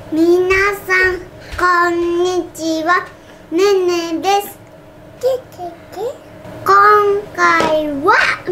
みなさんこんにちは、ねねです。今回は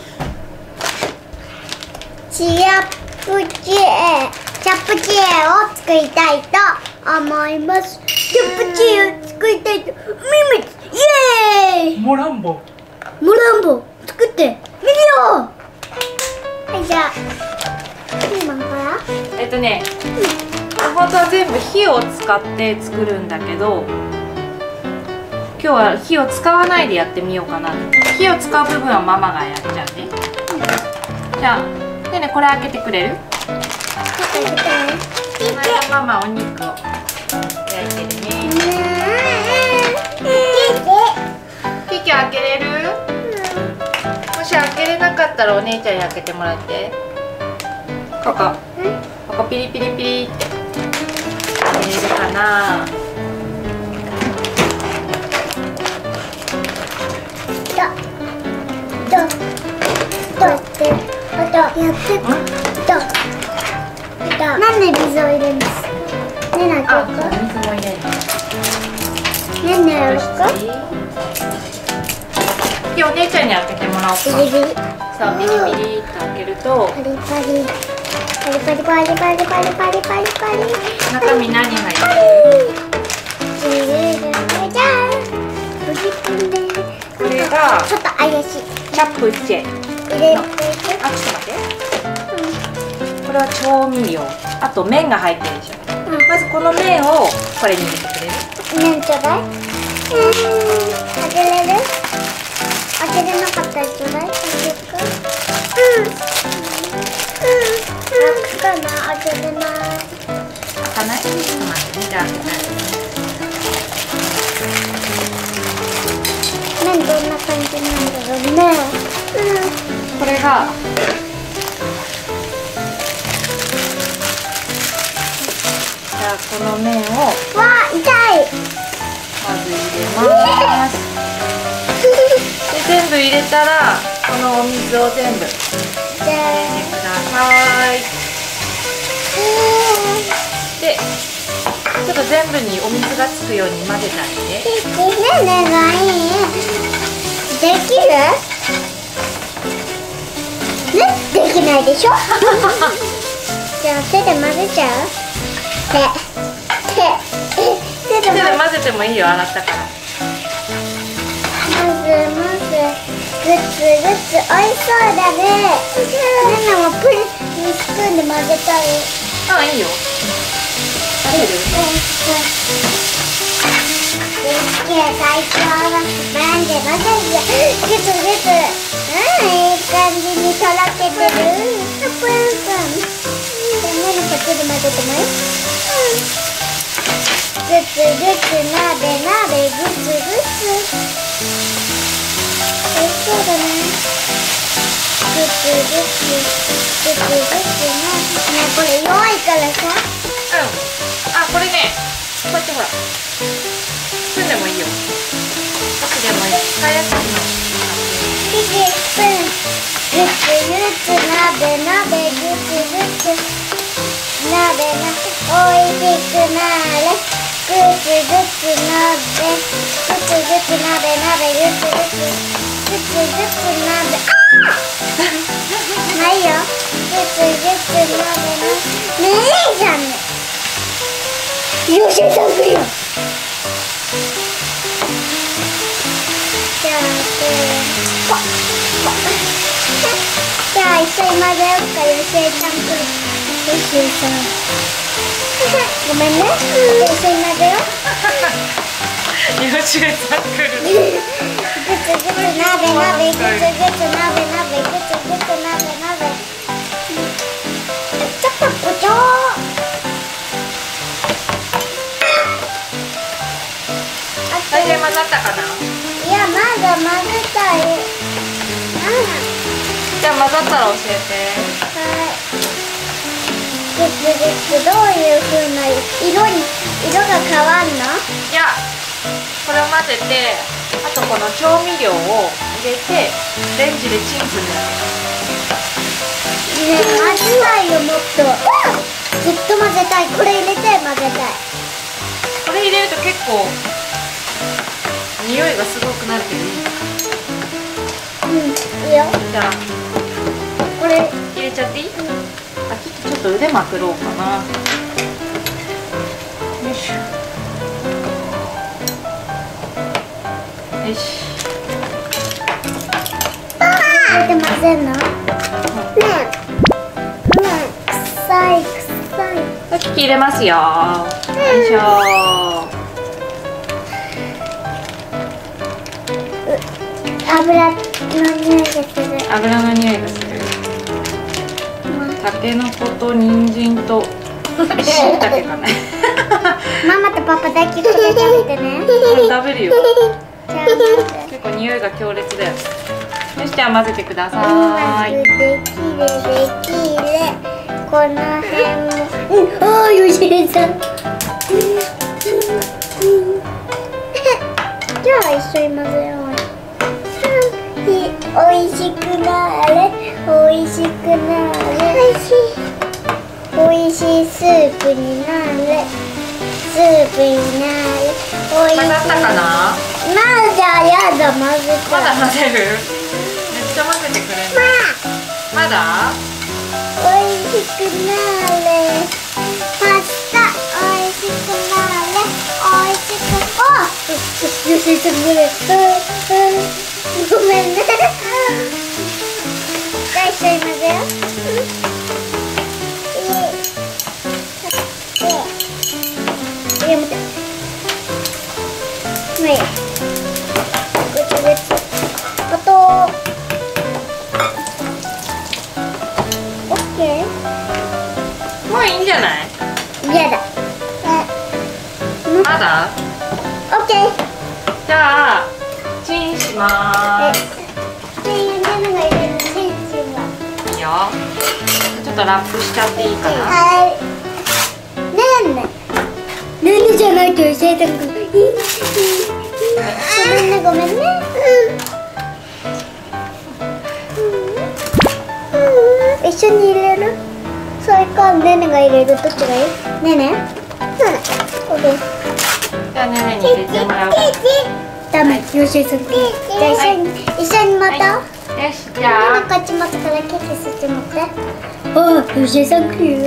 チャプチェを作りたいと思います。チャプチェを作りたいと思います。イエーイ。 モランボ作ってみるよ。はい、じゃあピーマンから本当は全部火を使って作るんだけど、今日は火を使わないでやってみようかな。火を使う部分はママがやっちゃうね。じゃあねね、これ開けてくれる？ママお肉を焼いてるね。ケーキ開けれる？もし開けれなかったらお姉ちゃんに開けてもらって。ここピリピリピリって開けれるかな？ なんで水を入れるんですか？ねなあ、水も入れるの。ねねやろうか？ 今日お姉ちゃんに開けてもらおうか。 ビリビリ。 さあビリビリって開けるとパリパリパリパリパリパリパリパリパリパリ。 中身何入ってる？ じゃあこれがちょっと怪しい。 チャプチェ入れて。 あ、ちょっと待って。これは調味料。あと麺が入ってるでしょ。まずこの麺をこれに入れてくれる？ 麺ちょうだい。開けれる？開けれなかったらちょうだい。開くかな？開けれない。 開かない？ちょっと待ってね。じゃあ開けたい。 麺どんな感じなんだろうね。 これがじゃあこの麺をわあ、痛い。 まず入れます。で全部入れたらこのお水を全部入れてください。でちょっと全部にお水がつくように混ぜてあげて。 ねねがいい。できる？ね、できないでしょ。じゃあ手で混ぜちゃう？手で混ぜてもいいよ、洗ったから。 グツグツ、おいしそうだね。ねねもスプーンで混ぜたい。 あ、いいよ。食べる？ 最高だ。なんでグツグツ。いい感じにとろけてる。でもね、こっちで混ぜてもいい？グツグツ、鍋グツグツ。おいしそうだね。グツグツね、これ弱いからさ。 あ、これね、こうやってほらスプーンでもいいよ。箸でもいい。使いやすくなる。 スプーン。グツグツ、鍋グツグツ。おいしくなれ。グツグツ鍋グツグツ鍋ないよ。グツグツ鍋ねえじゃんね。よし、さくよ。じゃあ一緒に混ぜようか。よしちゃん来る。よしさん。ごめんね。一緒に混ぜよう。 よしさん来る。 グツグツ鍋グツグツ鍋ちょっとぽちょー。 大体混ざったかな？ いや、まだ混ぜたい。 じゃあ混ざったら教えて。 はい。グツグツ、どういう風な色が変わんの？ いや、これを混ぜて、あとこの調味料を入れてレンジでチンする。 ねえ、混ぜたいよ、もっと。ずっと混ぜたい。これ入れて混ぜたい。 これ入れると結構匂いがすごくなるけどいい？ いいよ。 じゃあこれ入れちゃっていい？あ、ちょっと腕まくろうかな。よいしょ。よし。 これで混ぜんの？ねえ、臭い。 キキ入れますよ。よいしょ。 油の匂いがする。 油の匂いがする。たけのこと人参としいたけかね。 ママとパパだけこれ食べてね。 食べるよ。 じゃあ結構匂いが強烈だよ。よし、じゃあ混ぜてください。 できる。この辺も。ああ、よしさん。じゃあ一緒に混ぜよう。おいしくなれ。おいしいスープになれ。おいしい。 混ざったかな？ まだやだ、混ぜた。 まだ混ぜる？めっちゃ混ぜてくれる。まだ？ おいしくなれ。パスタ。おいしくなれ。よし、ごめんね。じゃあ一緒に混ぜよう。待って。まあいいや。あとオッケー。 もういいんじゃない？ 嫌だ。 まだ？ オッケー。 じゃあチンしまーす。 っていうネネが入れるチンチンは。 いいよ。ちょっとラップしちゃっていいかな？ はい。ねねじゃないと教えてくれ。ごめんね。一緒に入れる？それかねねが入れる。どっちがいい？ねね。オッケー。 じゃあねねに入れてもらう。 ダメ、よしじゃあ一緒にまた。 よし、じゃあこっち持つからケーキそっち持って。あ、よしさん来るよ。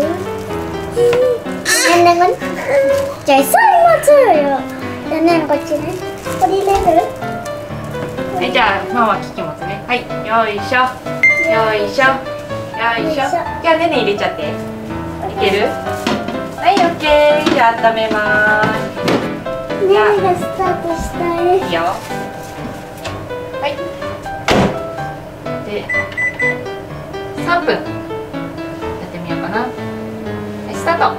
じゃあ一緒に待つよ。じゃあねこっちね。これ入れる？ じゃあママキキ持つね。はい、よいしょ。じゃあねね入れちゃって。いける？はい、オッケー。じゃあ温めます。 ねねがスタートしたい。 いいよ。はい。で、3分やってみようかな。はい、スタート。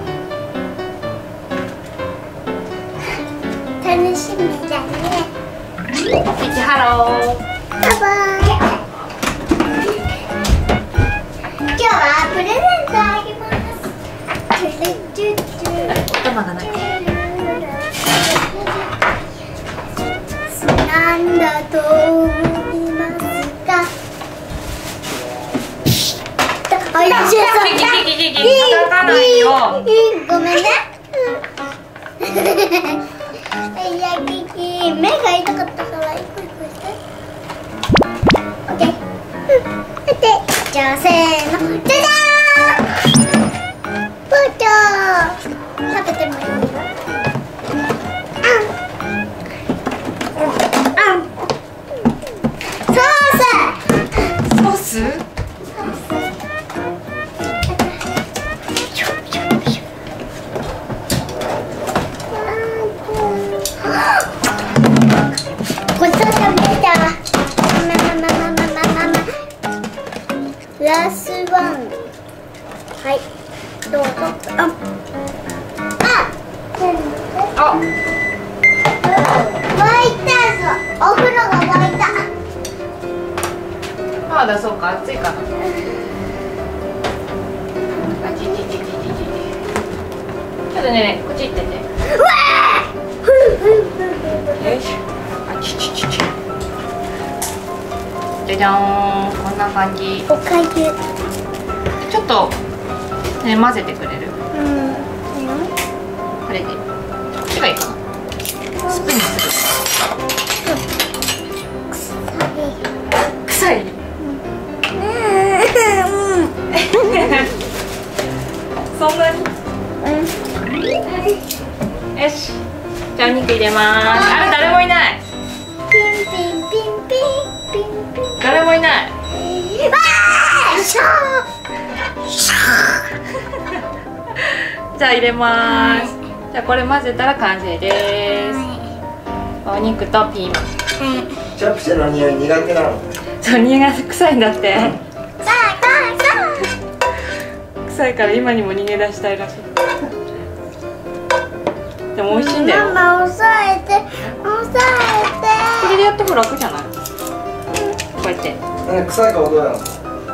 楽しみだね。 ピチハロー。 バイバイ。今日はプレゼントあげます。 お玉がない。 なんだと思いますか？あ、一緒さん。 叩かないよ。 ごめんね。いや、キキ、目が痛かったから一個一個して。オッケー。じゃあせーの、じゃじゃーん。ポチョー。食べてもいいよ。 ソース？ ごちそうさまでした。ラスワン。はい、どうぞ。 あ、 沸いたぞ。お風呂が沸いた。 まだそうか、暑いかな。ちょっとね、こっち行ってて。よいしょ。じゃじゃーん、こんな感じ。 おかゆ。 ちょっとね、混ぜてくれる？ これでこっちがいいかな。スプーンにする。臭い。そんなに。よし、じゃあお肉入れます。あ、誰もいない。 ピンピンピンピンピンピン。 誰もいない。じゃあ入れます。じゃあこれ混ぜたら完成です。お肉とピーマン。 チャプチェの匂い苦手なの？ そう、苦手、臭いんだって。臭いから今にも逃げ出したいらしい。でも美味しいんだよ。 ママ押さえて、押さこれでやっても楽じゃない？こうやって。 臭い顔どうやの？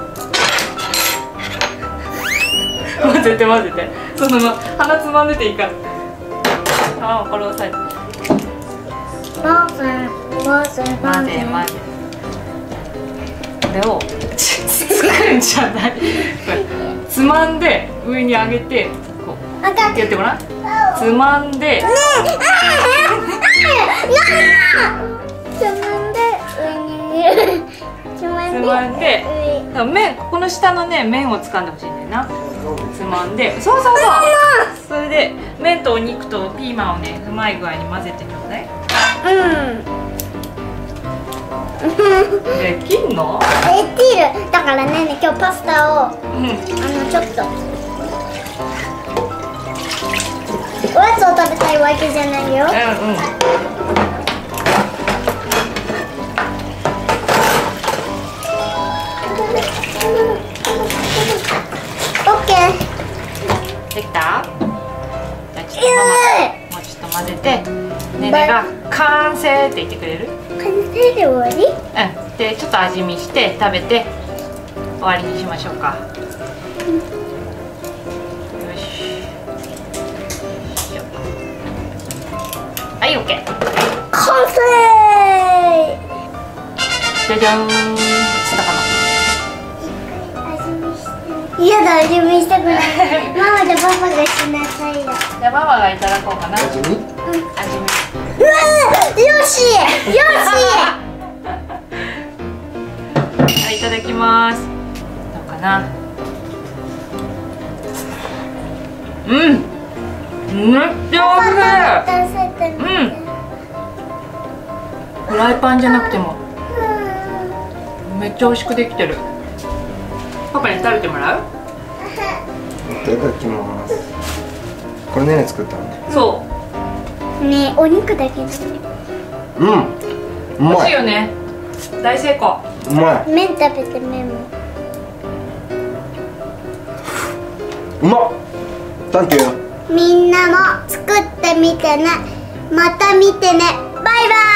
混ぜて混ぜて。そのまま鼻つまんでていいから。あ、これ押さえて。 混ぜ混ぜ混ぜ混ぜ。これをつくんじゃない。つまんで上に上げてこうやってごらん。つまんで。つまんで麺、ここの下のね麺を掴んでほしいんだよな。つまんで、そうそうそう。それで麺とお肉とピーマンをねうまい具合に混ぜてちょうだい。できんの？ できる。だからね、今日パスタをちょっとおやつを食べたいわけじゃないよ。オッケー。 できた？じゃあちょっとママもうちょっと混ぜて、ねねが完成って言ってくれる？ 完成で終わり？ でちょっと味見して食べて終わりにしましょうか。よし。はい、オッケー。 完成。 じゃじゃーん。つったかな？ いやだ、味見したくない。ママとパパがしなさいよ。 じゃあママがいただこうかな。 味見？ 味見。 うわー、よしよはい、いただきます。どうかな。めっちゃおいしい。フライパンじゃなくてもめっちゃ美味しくできてる。パパに食べてもらう？ いただきます。これねね作ったの？ そう。 ね、お肉だけど。 うまい。 美味しいよね。大成功。 うまい。 麺食べて、麺も。 うまっ。サンキュー。 みんなも作ってみてね。また見てね。バイバイ。